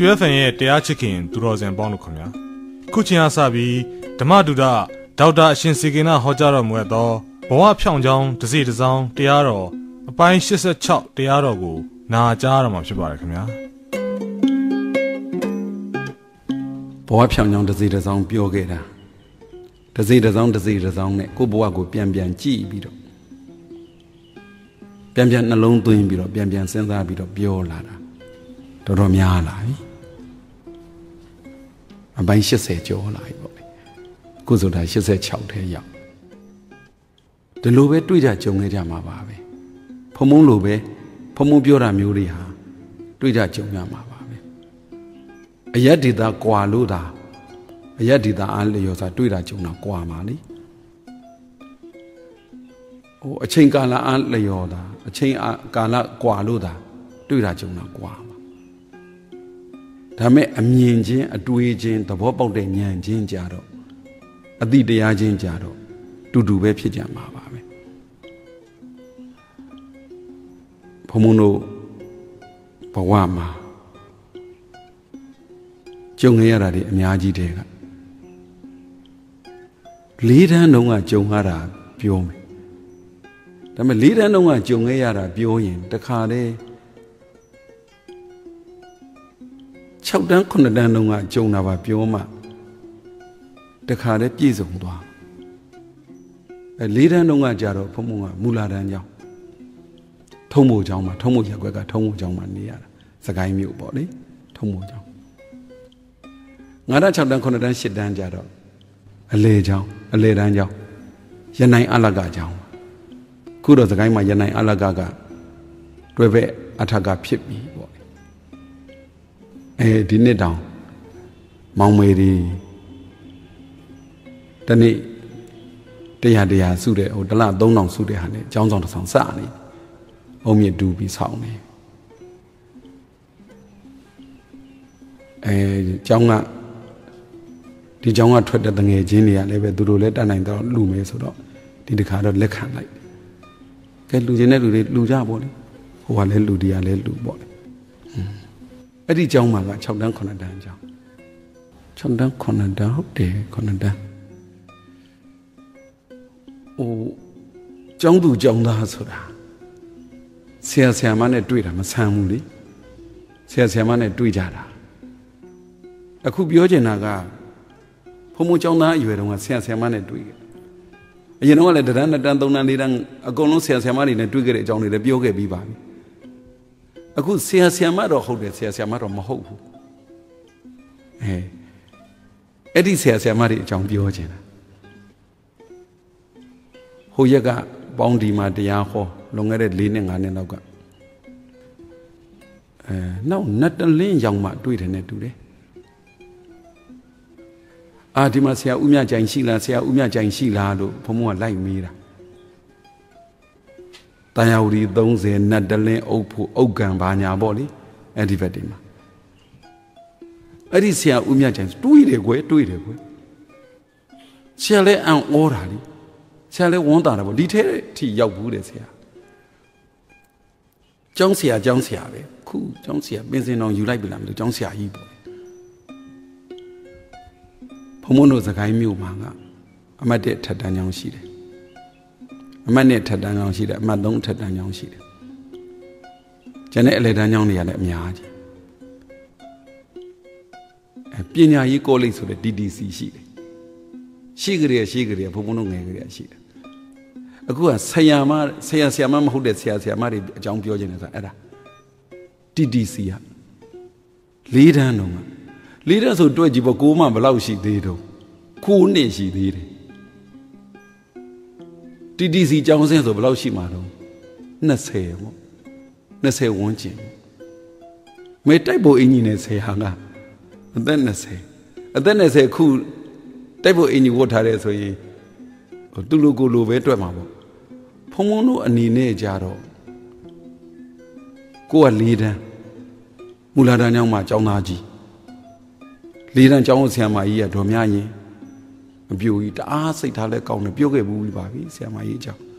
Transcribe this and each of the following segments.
ရွှေfenရဲ့တရားချစ်ခင်သူတော်စင်ပေါင်းတို့ခင်ဗျာခုချိန်အားစပြီးဓမ္မဒုဒဒေါက်တာအရှင်စေကေနဟောကြားတော်မူသောဘဝဖြောင်းချောင်းတစ်စီတစ်စောင်းတရားတော်အပိုင်း86တရားတော်ကိုနာကြားရမှာဖြစ်ပါတယ်ခင်ဗျာဘဝဖြောင်းချောင်းတစ်စီတစ်စောင်းပြောခဲ့တာတစ်စီတစ်စောင်းနဲ့ကိုယ့်ဘဝကိုပြန်ကြည့်ပြီးတော့ပြန်နှလုံးသွင်းပြီးတော့ပြန်စဉ်းစားပြီးတော့ပြောလာတာတော်များလာပြီအပိုင်း80ကျော်လာပြီပေါ့လေခုဆိုတာ86ထဲရောက်ဒီလိုပဲတွေ့ကြကြုံခဲ့ကြမှာပါပဲဖုံလိုပဲဖုံပြောတာမျိုးတွေဟာတွေ့ကြကြုံရမှာပါပဲအယက်ဒေတာကွာလို့သာအယက်ဒေတာအားလျော်စွာတွေ့တာကြုံတာကွာမှာလေအချိန်ကာလအားလျော်တာအချိန်ကာလကွာလို့သာတွေ့တာကြုံတာကွာဒါမဲ့အမြင်ချင်းအတွေးချင်းသဘောပေါက်တဲ့ဉာဏ်ချင်းကြတော့အတိတရားချင်းကြတော့တူပဲဖြစ်ကြမှာပါပဲဘုံမတို့ဘဝမှာကြုံရတာတွေအများကြီးတဲ့ကလေးတန်းတုန်းကကြုံရတာပြောမယ်ဒါမဲ့လေးတန်းတုန်းကကြုံရတာပြောရင်တခါတည်း6တန်း9တန်းတုန်းကကြုံတာပါပြောမှတခါတည်းပြည့်စုံသွား4တန်းတုန်းကကြတော့ဘုံဘုံကမူလာတန်းကျောင်းထုံးမို့ကျောင်းမှာထုံးမို့ရက်ွက်ကထုံးမို့ကျောင်းမှာနေရတာစကိုင်းမြို့ပေါ့လေထုံးမို့ကျောင်း9တန်း6တန်း9တန်း10တန်းကြတော့အလေကျောင်းအလေတန်းကျောင်းရနိုင်အလကကျောင်းခုတော့စကိုင်းမှာရနိုင်အလကကတွဲဘက်အထက်ကဖြစ်ပြီပေါ့ဒီနှစ်တောင်မောင်မေဒီတနေ့တရားစုတဲ့ဟိုတလ3000စုတဲ့ဟာနဲ့ကျောင်းဆောင်တစ်ဆောင်စနေအုံမြင့်တူပြီးဆောင်နေကျောင်းကဒီကျောင်းကထွက်တဲ့တငယ်ချင်းတွေကလည်းပဲသူတို့လည်းတတ်နိုင်တော့လူမယ်ဆိုတော့ဒီတခါတော့လက်ခံလိုက်ကဲလူချင်းတဲ့လူတွေလူကြပေါ့လေဟိုကလည်းလူတရားလည်းလူပေါ့လေအဲ့ဒီကျောင်းမှာက6တန်း9တန်းကျောင်း6တန်း9တန်းဟုတ်တယ်9တန်းကျောင်းသူကျောင်းသားဆိုတာဆရာမနဲ့တွေ့တာမဆန်းဘူးလေဆရာမနဲ့တွေ့ကြတာအခုပြောချင်တာကဘုံကျောင်းသားအရွယ်တုန်းကဆရာမနဲ့တွေ့ခဲ့အရင်တော့လည်းတန်း2တန်း3တန်း4တန်းအကုန်လုံးဆရာမတွေနဲ့တွေ့ခဲ့တဲ့အကြောင်းတွေလည်းပြောခဲ့ပြီးပါပြီအခုဆရာမတော့ဟုတ်တယ်ဆရာမတော့မဟုတ်ဘူးအဲ့ဒီဆရာမတွေအကြောင်းပြောချင်တာဟိုရက်ကပေါင်းဒီမှာတရားဟောလွန်ခဲ့တဲ့4နှစ်5နှစ်လောက်ကနောက်နတ်တလင်းရောင်မှတွေ့တယ်နဲ့တူတယ်ဒီမှာဆရာဦးမြကြိုင်ရှိလားဆရာဦးမြကြိုင်ရှိလားလို့ဘုံဘုံကလိုက်မေးတာတန်ရာဝတီ30နတ်တလင်းအုပ်ဖို့အုပ်ကံဘာညာပေါ့လေအဲ့ဒီဘက်ဒီမှာအဲ့ဒီဆရာဦးမြကြိုင်တွေးတယ်ကွယ်ဆရာလည်းအံ့ဩတာလေဆရာလည်းဝန်းတာတယ်ပေါ့ဒီထဲထိရောက်ဘူးတဲ့ဆရာကျောင်းဆရာပဲခုကျောင်းဆရာပင်စင်တော်ယူလိုက်ပြီလားမသိကျောင်းဆရာကြီးပေါ့ဘုံဘုံတို့စကိုင်းမြို့မှာကအမတ်1ထက်တန်းကျောင်းရှိတယ်အမတ်2ထက်တန်းကျောင်းရှိတယ်အမတ်3ထက်တန်းကျောင်းရှိတယ်ကျန်တဲ့အလယ်တန်းကျောင်းတွေကလည်းအများကြီးပညာရေးကောလိပ်ဆိုတဲ့ DDC ရှိတယ်ရှိကြရဘုံဘုံတို့ငယ်ကြရရှိတယ်အခုကဆရာမမဟုတ်တဲ့ဆရာမတွေအကြောင်းပြောခြင်းလဲဆိုအဲ့ဒါ TTC က4တန်းတော့4တန်းဆိုတွဲကြည့်ပေါ့ကိုမှဘလောက်ရှိသေးတော့9နှစ်ရှိသေးတယ် TTC ကျောင်းဆင်းဆိုဘလောက်ရှိမှာတော့20ပေါ့20ဝန်းကျင်မေတိုက်ဖို့အင်ကြီးနဲ့ဆရာကအသက်20ခုတိုက်ဖို့အင်ကြီးဝတ်ထားတယ်ဆိုရင်သူလိုကိုလိုပဲတွေ့မှာပေါ့ဖုံတို့အနေနဲ့ကြတော့ကိုက4တန်းမူလာတန်းကျောင်းမှာကျောင်းသားကြီး4တန်းကျောင်းဆရာမကြီးကဒေါ်မြရင်အပြိုကြီးတအားစိတ်ထားလဲကောင်းတယ်ပြောခဲ့ဘူးပါပြီဆရာမကြီးအကြောင်း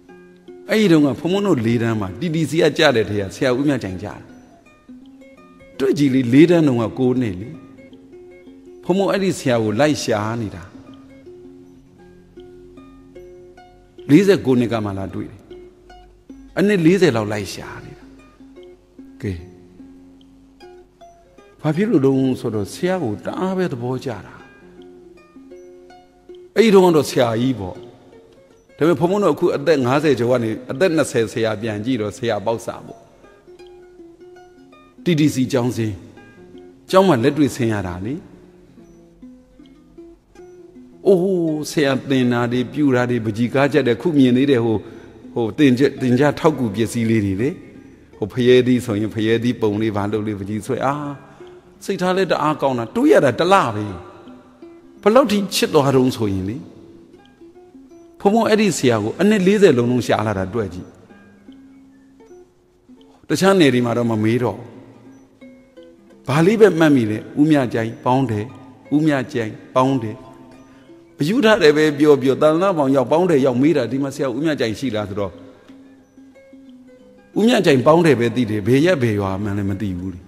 အဲ့ဒီတုန်းကဖုံတို့4တန်းမှာ TTC ကကြတဲ့ထဲကဆရာဦးမြကြိုင်ကြတာတွေ့ကြည့်လေ၄တန်းတော့ကိုနေလေဘုံဘုံအဲ့ဒီဆရာကိုလိုက်ရှာနေတာ49နှစ်ကမှလာတွေ့တယ်အနည်း40လောက်လိုက်ရှာနေတာကဲဘာဖြစ်လို့တော့ဆိုတော့ဆရာကိုတအားပဲသဘောကျတာအဲ့ဒီတော့ဆရာကြီးပေါ့ဒါပေမဲ့ဘုံဘုံတို့အခုအသက်50ကျော်ကနေအသက်20ဆရာပြန်ကြည့်တော့ဆရာပေါက်စာပေါ့ TTC ကျောင်းစင်းကျောင်းမှာလက်တွေ့ဆင်းရတာလေအိုးဆရာသင်တာတွေပြူတာတွေပကြီးကားချက်တဲ့ခုမြင်သေးတယ်ဟိုသင်ကြထောက်ကူပစ္စည်းလေးတွေလေဟိုဖရဲသီးဆိုရင်ဖရဲသီးပုံလေးဘာလို့လေးပကြီးဆွဲစိတ်ထားလဲတအားကောင်းတာတွေးရတာတလားပဲဘလောက်ထိချစ်သွားတုံးဆိုရင်လေဘုံဘုံအဲ့ဒီဆရာကိုအနည်း40လုံးလုံးရှာလာတာတွေ့ကြည့်တခြားနယ်ဒီမှာတော့မမေးတော့ဘာလေးပဲမှတ်မိလဲဦးမြကြိုင်ပေါင်းတယ်ဦးမြကြိုင်ပေါင်းတယ်အယူထားတယ်ပဲပြောတန်လာပေါင်ရောက်ပေါင်းတယ်ရောက်မေးတာဒီမှာဆရာဦးမြကြိုင်ရှိလားဆိုတော့ဦးမြကြိုင်ပေါင်းတယ်ပဲသိတယ်ဘယ်ရက်ဘယ်ရွာမှန်းလည်းမသိဘူးလေ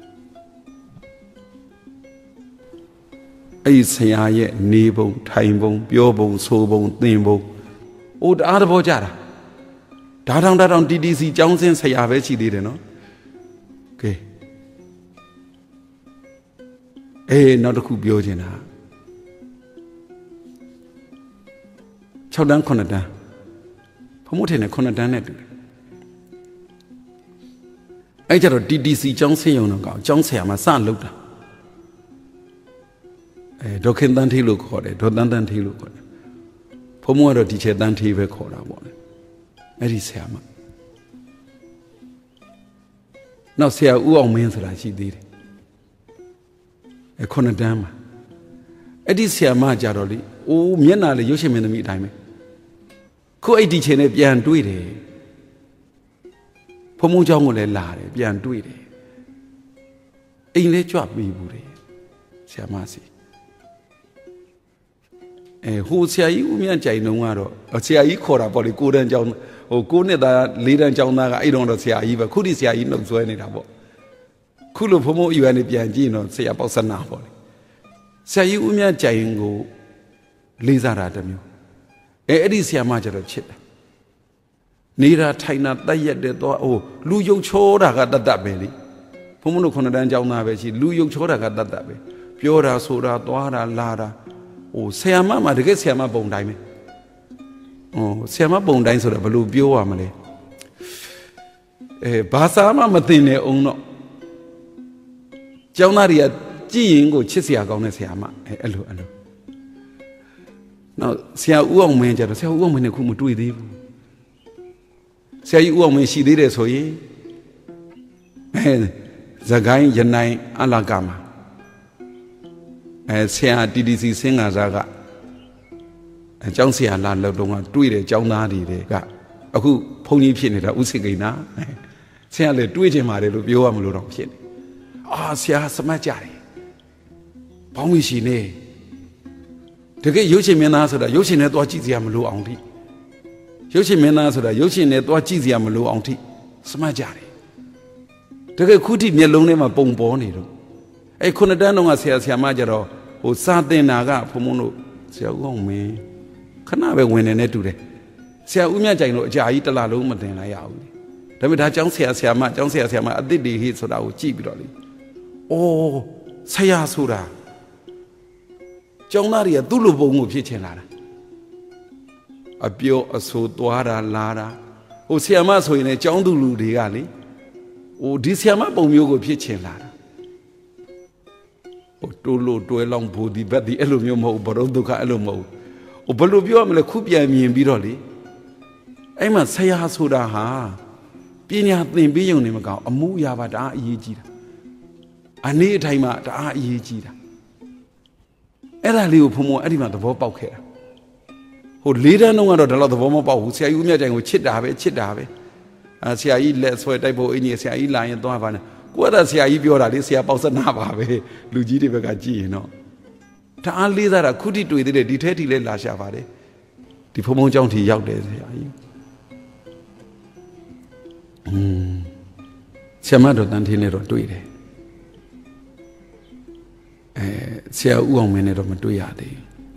အဲ့ဒီဆရာရဲ့နေပုံထိုင်ပုံပြောပုံဆိုပုံသင်ပုံအိုးတအားသဘောကြတာဒါတောင် TTC ကျောင်းစင်းဆရာပဲရှိသေးတယ်နော်ကဲနောက်တစ်ခုပြောချင်တာ6တန်း9တန်းဘုံမို့ထင်တယ်9တန်းနဲ့တူတယ်အဲ့ကြတော့ TTC ကျောင်းစင်းရုံတော့ကောင်ကျောင်းဆရာမှာစလုပ်တာဒေါခင်တန်းထေးလို့ခေါ်တယ်ဒေါ်တန်းထေးလို့ခေါ်တယ်ဘုံမို့ကတော့ဒီချေတန်းထေးပဲခေါ်တာပေါ့လေအဲ့ဒီဆရာမနောက်ဆရာဦးအောင်မင်းဆိုတာရှိသေးတယ်9တန်းမှာအဲ့ဒီဆရာမကြတော့လေအိုးမျက်နာလေရုပ်ရှင်မင်းသမီးအတိုင်းပဲခုအဲ့ဒီချိန်နဲ့ပြန်တွေ့တယ်ဖုံဖုံเจ้าကိုလည်းလာတယ်ပြန်တွေ့တယ်အိမ်လဲကြွပြီးဘူးတယ်ဆရာမစီဟိုဆရာကြီးဦးမြတ်ကြိုင်လုံးကတော့ဆရာကြီးခေါ်တာပေါ့လေ9တန်းကျောင်းဟို9နှစ်သား4တန်းကျောင်းသားကအဲ့တော့ဆရာကြီးပဲခုဒီဆရာကြီးနှုတ်ဆွဲနေတာပေါ့ခုလိုဖုံဖုံအယူကနေပြန်ကြည့်တော့ဆရာပေါက်စနာပေါ့လေဆရာကြီးဦးမြတ်ကြိုင်ကိုလေးစားတာတမျိုးအဲ့ဒီဆရာမကျတော့ချစ်တယ်နေတာထိုင်တာတက်ရက်တယ်တော့ဟိုလူယုတ်ချောတာကတတ်တတ်ပဲလေဖုံဖုံတို့9တန်းကျောင်းသားပဲရှိလူယုတ်ချောတာကတတ်တတ်ပဲပြောတာဆိုတာသွားတာလာတာဟိုဆရာမမှာတကယ်ဆရာမပုံတိုင်းပဲဆရာမပုံတိုင်းဆိုတော့ဘယ်လိုပြောရမလဲဘာသာမှမသိနေအောင်တော့ကျောင်းသားတွေကကြည်ရင်ကိုချစ်စရာကောင်းတဲ့ဆရာမအဲ့လိုနောက်ဆရာဦးအောင်မင်းကျတော့ဆရာဦးအောင်မင်းနဲ့ခုမတွေ့သေးဘူးဆရာကြီးဦးအောင်မင်းရှိသေးတယ်ဆိုရင်ဇဂိုင်းရနိုင်အလာကမှာဆရာ TTC စင်္ဂါစားကအကျောင်းဆရာလာလောက်တော့ကတွေ့တယ်ကျောင်းသားတွေကအခုဘုန်းကြီးဖြစ်နေတာဥစိကိနာဆရာလည်းတွေ့ချင်ပါတယ်လို့ပြောရမလို့တော့ဖြစ်နေဆရာစမတ်ကြတယ်ဘောင်းမရှိနေတကယ်ရုပ်ရှင်မင်းသားဆိုတာရုပ်ရှင်နဲ့သွားကြည့်စရာမလိုအောင်ထိရုပ်ရှင်မင်းသားဆိုတာရုပ်ရှင်နဲ့သွားကြည့်စရာမလိုအောင်ထိစမတ်ကြတယ်တကယ်ခုထိမျက်လုံးထဲမှာပုံပေါ်နေတော့အဲ့9တန်းတုန်းကဆရာမကြတော့ဟိုစာသင်တာကဘုံဘုံတို့ဆရာဦးအောင်မင်းခဏပဲဝင်နေနဲ့တူတယ်ဆရာဦးမြတ်ကြိုင်တို့အကြာကြီးတစ်လလုံးမသင်လိုက်ရဘူးဒါပေမဲ့ဒါကျောင်းဆရာမအစ်စ်တွေဟိဆိုတာကိုကြည့်ပြီးတော့လေဆရာဆိုတာကျောင်းသားတွေကသူ့လိုပုံကိုဖြစ်ချင်လာတာအပြောအဆိုသွားတာလာတာဟိုဆရာမဆိုရင်လည်းကျောင်းသူလူတွေကလေဟိုဒီဆရာမပုံမျိုးကိုဖြစ်ချင်လာတာဟိုတိုးလို့တွဲလောင်းဘူဒီဘက်ဒီအဲ့လိုမျိုးမဟုတ်ဘရုံဒုက္ခအဲ့လိုမဟုတ်ဟိုဘယ်လိုပြောရမလဲခုပြန်မြင်ပြီးတော့လေအဲ့မှာဆရာဆိုတာဟာပညာသင်ပေးရုံနဲ့မကောင်းအမှုအရာပါတအားအရေးကြီးတာအနေအထိုင်မှာတအားအရေးကြီးတာအဲ့ဒါလေးကိုဖုံဖုံအဲ့ဒီမှာသဘောပေါက်ခဲ့တာဟို၄တန်းလုံးကတော့ဒါတော့သဘောမပေါက်ဘူးဆရာကြီးဦးမြတ်ကြိုင်ကိုချစ်တာပဲဆရာကြီးလက်ဆွဲတိုက်ဖို့အင်းကြီးဆရာကြီးလာရင်သွားပါနဲ့ကိုယ်ကဆရာကြီးပြောတာလေဆရာပေါက်စနာပါပဲလူကြီးတွေဘက်ကကြည့်ရင်တော့တအားလေးစားတာခုထိတွေ့သေးတယ်ဒီထဲထိလဲလာရှာပါတယ်ဒီဖုံဖုံကျောင်းထိရောက်တယ်ဆရာကြီးဆရာမတော်တန်ထင်းနဲ့တော့တွေ့တယ်ဆရာဦးအောင်မင်းနဲ့တော့မတွေ့ရသေး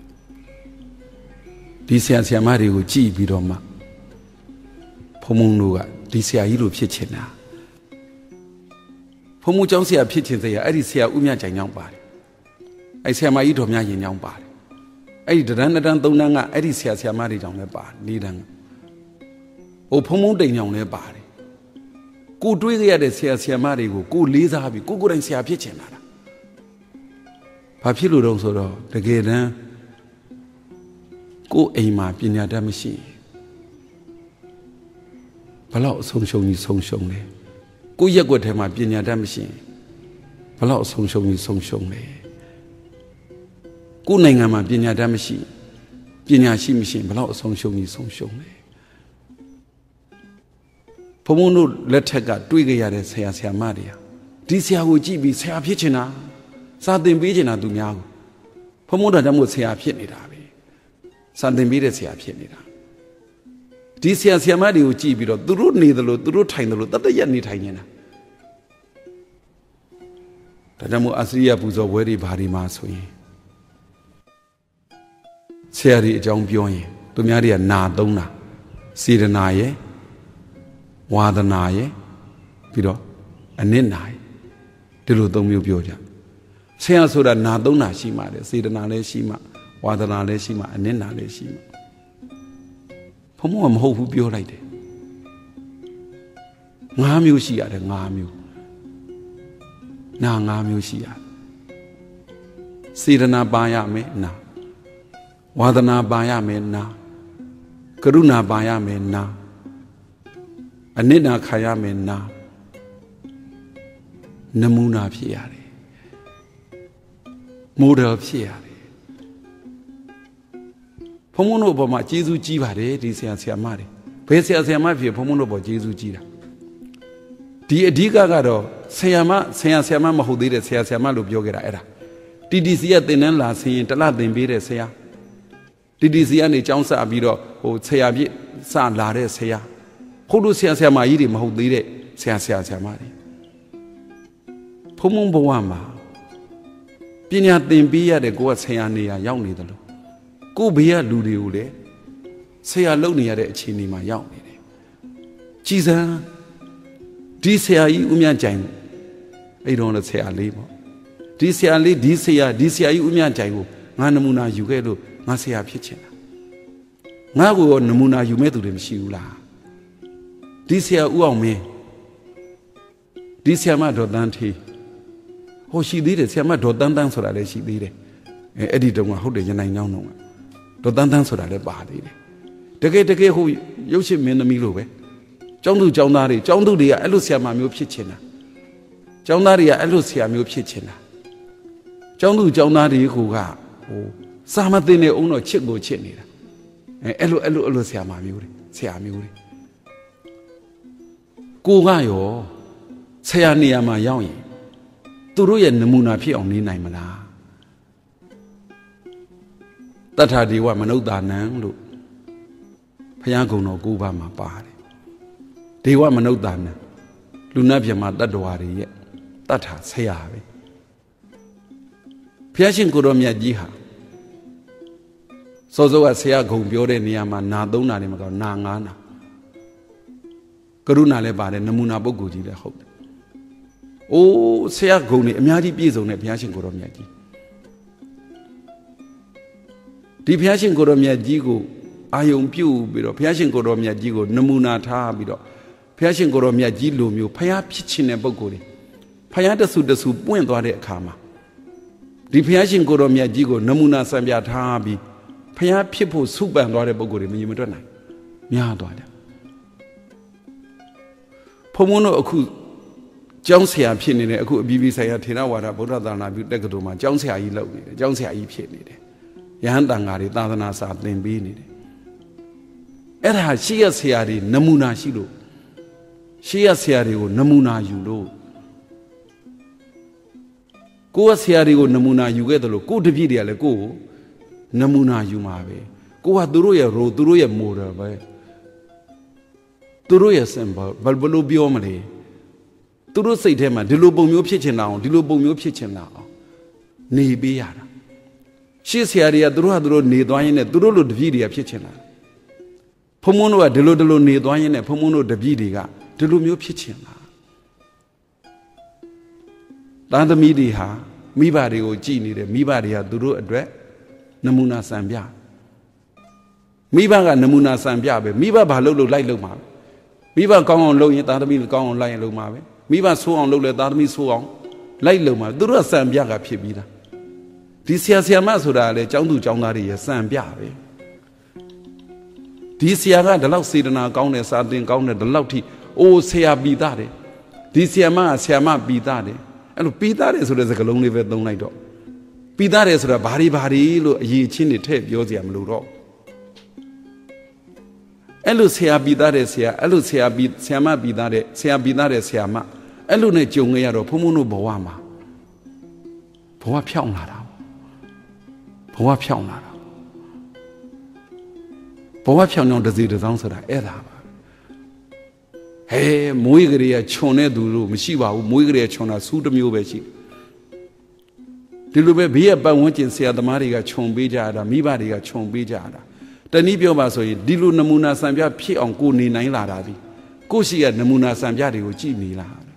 ဘူးဒီဆရာမတွေကိုကြည့်ပြီးတော့မှဘုံဘုံတို့ကဒီဆရာကြီးလိုဖြစ်ချင်တာဘုံဘုံကျောင်းဆရာဖြစ်ချင်တဲ့အဲ့ဒီဆရာဦးမြကြိုင်ကြောင်းပါတယ်အဲ့ဆရာမကြီးတော်များရင်ကြောင်းပါတယ်အဲ့ဒီတန်း3တန်းကအဲ့ဒီဆရာမတွေကြောင့်လည်းပါ၄တန်းဟိုဘုံဘုံတိမ်ကြောင့်လည်းပါတယ်ကိုတွေးကြရတဲ့ဆရာမတွေကိုကိုလေးစားပြီးကိုယ်တိုင်ဆရာဖြစ်ချင်တာဘာဖြစ်လို့တော့ဆိုတော့တကယ်တမ်းကိုယ်အိမ်မှာပညာတတ်မရှိဘလောက်အဆုံးရှုံးကြီးဆုံးရှုံးလဲကိုယ့်ရက်ွက်ထဲမှာပညာတတ်မရှိဘလောက်အဆုံးရှုံးကြီးဆုံးရှုံးလဲကိုယ်နိုင်ငံမှာပညာတတ်မရှိပညာရှိမရှိဘလောက်အဆုံးရှုံးကြီးဆုံးရှုံးလဲဘုံဘုံတို့လက်ထက်ကတွေးကြရတဲ့ဆရာမတွေဟာဒီဆရာကိုကြည့်ပြီးဆရာဖြစ်ချင်တာစာသင်ပေးချင်တာသူများကိုဘုံဘုံတော်ကြောင့်မို့ဆရာဖြစ်နေတာပဲစာသင်ပေးတဲ့ဆရာဖြစ်နေတာဒီဆရာမတွေကိုကြည့်ပြီးတော့သူတို့နေတယ်လို့သူတို့ထိုင်တယ်လို့တတ်တရက်နေထိုင်နေတာဒါကြောင့်မို့အစရိယပူဇော်ပွဲတွေဘာတွေမှာဆိုရင်ဆရာတွေအကြောင်းပြောရင်သူများတွေကနာသုံးတာစေတနာရဲ့ဝါဒနာရဲ့ပြီးတော့အနစ်နာရဲ့ဒီလိုသုံးမျိုးပြောကြဆရာဆိုတာနာသုံးတာရှိမှတယ်စေတနာလည်းရှိမှဝါဒနာလည်းရှိမှအနစ်နာလည်းရှိမှဘုံဘုံကမဟုတ်ဘူးပြောလိုက်တယ်၅မျိုးရှိရတယ်၅မျိုးနာ၅မျိုးရှိရတယ်စေတနာပါရမယ်နာဝါဒနာပါရမယ်နာကရုဏာပါရမယ်နာအနစ်နာခံရမယ်နာနမူနာဖြစ်ရတယ်မိုဒယ်ဖြစ်ရတယ်ဘုံဘုံတို့ဘောမှာကျေးဇူးကြီးပါတယ်ဒီဆရာမတွေဘယ်ဆရာမဖြစ်ဘုံဘုံတို့ဘောကျေးဇူးကြီးတာဒီအဓိကကတော့ဆရာမမဟုတ်သေးတဲ့ဆရာမလို့ပြောခဲ့တာအဲ့ဒါ TTC ကသင်တန်းလာဆင်းရင်တလသင်ပေးတဲ့ဆရာ TTC ကနေကျောင်းစပြီးတော့ဟိုဆရာပြည့်စလာတဲ့ဆရာဟုတ်လို့ဆရာမကြီးတွေမဟုတ်သေးတဲ့ဆရာမတွေဘုံဘဝမှာပညာသင်ပေးရတဲ့ကိုကဆရာနေရာရောက်နေတယ်လို့ကိုဘေးကလူတွေကိုလည်းဆရာလုပ်နေရတဲ့အခြေအနေမှာရောက်နေတယ်ကြည်စံဒီဆရာကြီးဦးမြကြိုင်အဲ့တော့လည်းဆရာလေးပေါ့ဒီဆရာကြီးဦးမြကြိုင်ကိုငါနမူနာယူခဲ့လို့ငါဆရာဖြစ်ချင်တာငါကိုနမူနာယူမဲ့သူတွေမရှိဘူးလားဒီဆရာဦးအောင်မင်းဒီဆရာမဒေါ်တန်းထေးဟိုရှိသေးတယ်ဆရာမဒေါ်တန်းဆိုတာလည်းရှိသေးတယ်အဲ့ဒီတုန်းကဟုတ်တယ်ရနိုင်ကြောင်းတော့ဒေါ်တန်းဆိုတာလည်းပါသေးတယ်တကယ်ဟိုရုပ်ရှင်မင်းသမီးလိုပဲကျောင်းသူတွေကအဲ့လိုဆရာမမျိုးဖြစ်ချင်တာကျောင်းသားတွေကအဲ့လိုဆရာမျိုးဖြစ်ချင်တာကျောင်းသားတွေကဟိုစာမသိနေအောင်တော့ချစ်ကိုချစ်နေတာအဲ့လိုဆရာမမျိုးတွေကိုကရောဆရာနေရာမှာရောက်ရင်သူတို့ရဲ့နမူနာဖြစ်အောင်နေနိုင်မလားတထာဒီဝမနုဿာနံလို့ဘုရားကုံတော်9ပါးမှာပါတယ်ဒေဝမနုဿာနံလူနာပြမတတ္တဝါတွေရဲ့တတ်တာဆရာပဲဘုရားရှင်ကိုရောမြတ်ကြီးဟာစောစောကဆရာဂုံပြောတဲ့နေရာမှာနာ3နာနေမှာကောနာ9နာကရုဏာလည်းပါတယ်နမူနာပုဂ္ဂိုလ်ကြီးလည်းဟုတ်တယ်။အိုးဆရာဂုံနေအများကြီးပြည့်စုံတဲ့ဘုရားရှင်ကိုရောမြတ်ကြီးဒီဘုရားရှင်ကိုရောမြတ်ကြီးကိုအာယုံပြုတ်ပြီးတော့ဘုရားရှင်ကိုရောမြတ်ကြီးကိုနမူနာထားပြီးတော့ဘုရားရှင်ကိုရောမြတ်ကြီးလိုမျိုးဘုရားဖြစ်ခြင်းတဲ့ပုဂ္ဂိုလ်တွေဘုရားတဆူပွင့်သွားတဲ့အခါမှာဒီဘုရားရှင်ကိုရောမြတ်ကြီးကိုနမူနာစံပြထားပြီးဘုရားဖြစ်ဖို့စုပန်သွားတဲ့ပုဂ္ဂိုလ်တွေမမြင်မတွက်နိုင်များသွားတယ်ဘုံဘုံတို့အခုကျောင်းဆရာဖြစ်နေတယ်အခုအပြည်ပြည်ဆိုင်ရာထေရဝါဒဗုဒ္ဓသာသနာပြုတက္ကသိုလ်မှာကျောင်းဆရာကြီးလုပ်နေတယ်ကျောင်းဆရာကြီးဖြစ်နေတယ်ယဟန်တန်ဃာတွေသာသနာစာသင်ပေးနေတယ်အဲ့ဒါရှိရဆရာတွေနမူနာရှိလို့ရှိရဆရာတွေကိုနမူနာယူလို့ကိုယ်ကဆရာတွေကိုနမူနာယူခဲ့တယ်လို့ကိုယ်တပည့်တွေကလည်းကိုယ်ကိုနမူနာယူမှာပဲကိုကသူတို့ရဲ့ရိုသူတို့ရဲ့မိုဒယ်ပဲသူတို့ရဲ့ symbol ဘယ်လိုပြောမလဲသူတို့စိတ်ထဲမှာဒီလိုပုံမျိုးဖြစ်ချင်တာအောင်ဒီလိုပုံမျိုးဖြစ်ချင်တာအောင်နေပေးရတာရှေ့ဆရာတွေကသူတို့နေသွားရင်းနဲ့သူတို့လိုတပည့်တွေကဖြစ်ချင်လာဘုံဘုံတို့ကဒီလိုနေသွားရင်းနဲ့ဘုံဘုံတို့တပည့်တွေကဒီလိုမျိုးဖြစ်ချင်လာသားသမီးတွေဟာမိဘတွေကိုကြည်နေတယ်မိဘတွေကသူတို့အတွက်နမူနာစံပြမိဘကနမူနာစံပြပဲမိဘဘာလုပ်လိုက်လုပ်မှာမိဘကောင်းအောင်လုပ်ရင်သားသမီးကောင်းအောင်လိုက်ရင်လုပ်မှာပဲမိဘဆိုးအောင်လုပ်လဲသားသမီးဆိုးအောင်လိုက်လုပ်မှာသူတို့ကစံပြကဖြစ်ပြီးသားဒီဆရာမဆိုတာလေကျောင်းသူကျောင်းသားတွေရစံပြပဲဒီဆရာကဒီလောက်စေတနာကောင်းတယ်စာသင်ကောင်းတယ်ဒီလောက်ထိအိုးဆရာပြီးသားတယ်ဒီဆရာမကဆရာမပြီးသားတယ်အဲ့လိုပြီးသားတယ်ဆိုတဲ့စကားလုံးလေးပဲသုံးလိုက်တော့ပြီးသားတယ်ဆိုတာဘာတွေလို့အရေးချင်းတွေထည့်ပြောစရာမလိုတော့အဲ့လိုဆရာပြီးသားတဲ့ဆရာအဲ့လိုဆရာမပြီးသားတဲ့ဆရာပြီးသားတဲ့ဆရာမအဲ့လိုနဲ့ကြုံခဲ့ရတော့ဘုံဘုံတို့ဘဝမှာဘဝဖြောင်းလာတာဘဝဖြောင်းလာတာဘဝဖြောင်းကြောင့်တစ်စီတစ်စောင်းဆိုတာအဲ့ဒါပါဟဲမွေးကလေးကခြုံတဲ့သူတို့မရှိပါဘူးမွေးကလေးကခြုံတာစူးတစ်မျိုးပဲရှိဒီလိုပဲဘေးကပတ်ဝန်းကျင်ဆရာသမားတွေကခြုံပေးကြတာမိဘတွေကခြုံပေးကြတာတနည်းပြောပါဆိုရင်ဒီလိုနမူနာစံပြဖြစ်အောင်ကိုနေနိုင်လာတာဒီကိုရှိကနမူနာစံပြတွေကိုကြည့်နေလာတာ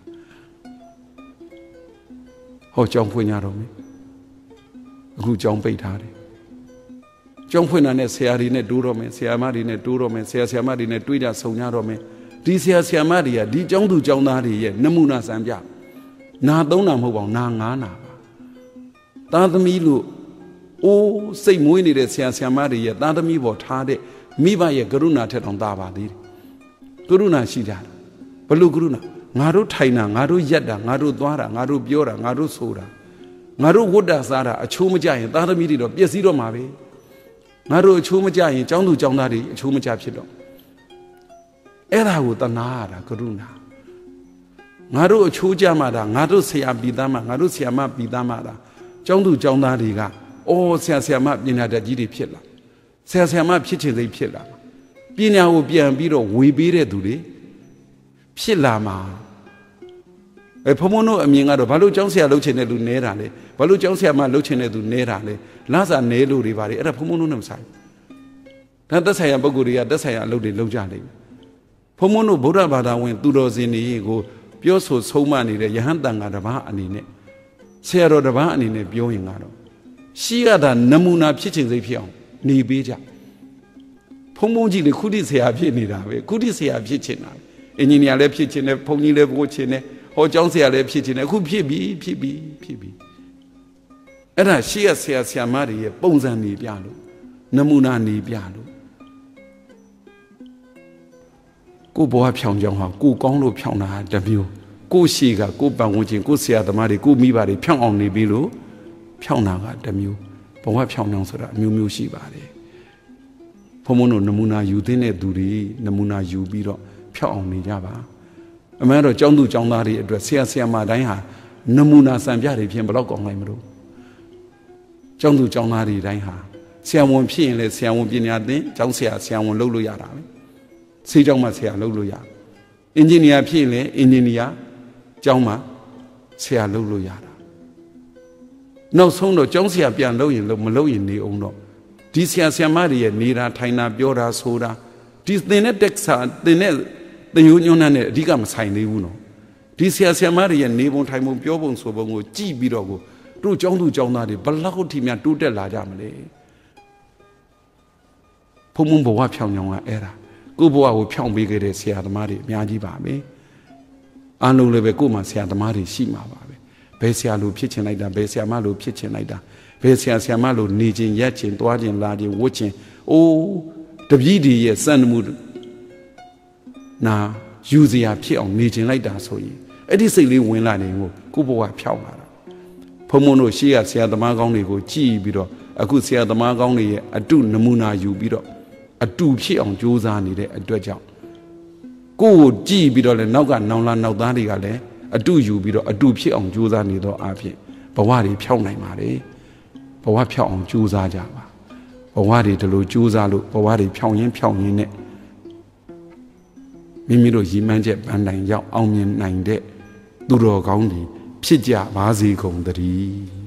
ဟောကြောင်းဖွင့်ကြတော့မယ်အခုကြောင်းပိတ်ထားတယ်ကြောင်းဖွင့်တာနဲ့ဆရာတွေနဲ့တိုးတော့မယ်ဆရာမတွေနဲ့တိုးတော့မယ်ဆရာမတွေနဲ့တွေးကြဆုံကြတော့မယ်ဒီဆရာမတွေကဒီကျောင်းသူကျောင်းသားတွေရဲ့နမူနာစံပြနာသုံးနာမဟုတ်ပါဘူးနာငါးနာပါသားသမီးလို့အိုးစိတ်မွေးနေတဲ့ဆရာမတွေရဲ့သားသမီးပေါ်ထားတဲ့မိဘရဲ့ကရုဏာထက်တောင်သာပါသေးတယ်ကရုဏာရှိကြတာဘလို့ကရုဏာငါတို့ထိုင်တာငါတို့ရက်တာငါတို့သွားတာငါတို့ပြောတာငါတို့ဆိုတာငါတို့ဝတ်တာစားတာအချိုးမကျရင်သားသမီးတွေတော့ပျက်စီးတော့မှာပဲငါတို့အချိုးမကျရင်ကျောင်းသူကျောင်းသားတွေအချိုးမကျဖြစ်တော့အဲ့ဒါကိုတနာရတာကရုဏာငါတို့အချိုးကျမှတာငါတို့ဆရာပြီးသားမှငါတို့ဆရာမပြီးသားမှတာကျောင်းသူကျောင်းသားတွေကအော်ဆရာမပညာတတ်ကြီးတွေဖြစ်လာဆရာမဖြစ်ချင်စိတ်ဖြစ်လာပညာကိုပြန်ပြီးတော့ဝေပေးတဲ့သူတွေဖြစ်လာမှာဘုံဘုံတို့အမြင်ကတော့ဘာလို့ကျောင်းဆရာလုပ်ချင်တဲ့လူနဲတာလဲဘာလို့ကျောင်းဆရာမလုပ်ချင်တဲ့သူနဲတာလဲလစာနဲလို့တွေပါတယ်အဲ့ဒါဘုံဘုံတို့နဲ့မဆိုင်ဒါသက်ဆိုင်ရာပုဂ္ဂိုလ်တွေကသက်ဆိုင်ရာအလုပ်တွေလုပ်ကြလိမ့်မယ်ဘုံဘုံတို့ဗုဒ္ဓဘာသာဝင်သူတော်စင်တွေကိုပြောဆိုဆုံးမနေတဲ့ယဟန်တန်ဃာတစ်ပါးအနေနဲ့ဆရာတော်တစ်ပါးအနေနဲ့ပြောရင်ကတော့ရှိရတာနမူနာဖြစ်ခြင်းစိတ်ဖြစ်အောင်နေပေးကြဖုံဖုံကြီးလေခုတိဆရာဖြစ်နေတာပဲခုတိဆရာဖြစ်ချင်တာအင်ဂျင်နီယာလည်းဖြစ်ချင်တယ်ဘုံကြီးလည်းပို့ချင်တယ်ဟောကျောင်းဆရာလည်းဖြစ်ချင်တယ်အခုဖြစ်ပြီအဲ့ဒါရှိရဆရာမတွေရဲ့ပုံစံနေပြလို့နမူနာနေပြလို့ကိုဘဝဖြောင်းကြောင်းဟာကိုကောင်းလို့ဖြောင်းတာတမျိုးကိုရှိကကိုပတ်ဝန်းကျင်ကိုဆရာသမားတွေကိုမိဘတွေဖြောင်းအောင်နေပြီလို့ဖြောင်းတာကတမျိုးဘဝဖြောင်းကြောင်းဆိုတာအမျိုးမျိုးရှိပါတယ်ဘုံဘုံတို့နမူနာယူတဲ့သူတွေနမူနာယူပြီးတော့ဖြောင်းအောင်နေကြပါအမှန်တော့ကျောင်းသူကျောင်းသားတွေအတွက်ဆရာမတိုင်းဟာနမူနာစံပြတွေဖြင့်ဘယ်တော့ကောင်းနိုင်မလို့ကျောင်းသူကျောင်းသားတွေတိုင်းဟာဆရာဝန်ဖြစ်ရင်လည်းဆရာဝန်ပညာသင်ကျောင်းဆရာဝန်လုပ်လို့ရတာပဲဆေးကျောင်းမှာဆရာလုပ်လို့ရအင်ဂျင်နီယာဖြစ်ရင်လည်းအင်ဂျင်နီယာကျောင်းမှာဆရာလုပ်လို့ရတာနောက်ဆုံးတော့ကျောင်းဆရာပြန်လုပ်ရင်မလုပ်ရင်နေအောင်တော့ဒီဆရာမတွေရဲ့နေတာထိုင်တာပြောတာဆိုတာဒီသင်တဲ့တက်ဆာသင်တဲ့သင်ယူညွှန်းနဲ့အဓိကမဆိုင်သေးဘူးနော်ဒီဆရာမတွေရဲ့နေပုံထိုင်ပုံပြောပုံဆိုပုံကိုကြည့်ပြီးတော့ကိုတို့ကျောင်းသူကျောင်းသားတွေဘလောက်ထိများတိုးတက်လာကြမလဲဘုံဘဝဖြောင်းကြောင်းကအဲ့ဒါကိုဘဝကိုဖြောင်းပေးခဲ့တဲ့ဆရာသမားတွေအများကြီးပါပဲအားလုံးလည်းပဲကို့မှာဆရာသမားတွေရှိမှာပါပဲဘယ်ဆရာလိုဖြစ်ချင်လိုက်တာဘယ်ဆရာမလိုဖြစ်ချင်လိုက်တာဘယ်ဆရာမလိုနေခြင်းရက်ခြင်းတွားခြင်းလာခြင်းဝတ်ခြင်းအိုးတပည့်တွေရဲ့စံနမှုနာယူစရာဖြစ်အောင်နေခြင်းလိုက်တာဆိုရင်အဲ့ဒီစိတ်လေးဝင်လာနေကိုဘဝဖြောင်းလာတာဘုံဘုံတို့ရှေ့ကဆရာသမားကောင်းတွေကိုကြည်ပြီးတော့အခုဆရာသမားကောင်းတွေရဲ့အတုနမူနာယူပြီးတော့အတူဖြစ်အောင်ကြိုးစားနေတဲ့အတွက်ကြောင့်ကိုယ်ကိုကြည်ပြီးတော့လည်းနောက်ကနောင်လာနောက်သားတွေကလည်းအတူယူပြီးတော့အတူဖြစ်အောင်ကြိုးစားနေတော့အဖြစ်ဘဝတွေဖြောင်းနိုင်ပါလေဘဝဖြောင်းအောင်ကြိုးစားကြပါဘဝတွေဒီလိုကြိုးစားလို့ဘဝတွေဖြောင်းရင်းနဲ့မိမိတို့ရည်မှန်းချက်ပန်းတိုင်ရောက်အောင်မြင်နိုင်တဲ့သူတော်ကောင်းတွေဖြစ်ကြပါစေကုန်သတည်း